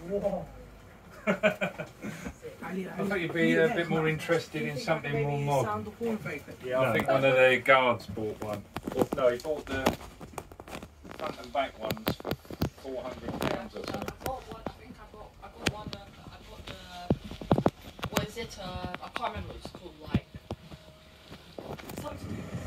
Whoa. I thought you'd be a bit more interested in something more modern. Yeah, I think one of the guards bought one. Or, no, he bought the front and back ones for £400 or something. I bought one. I think I got one. I got the. What is it? I can't remember what it's called. Like something.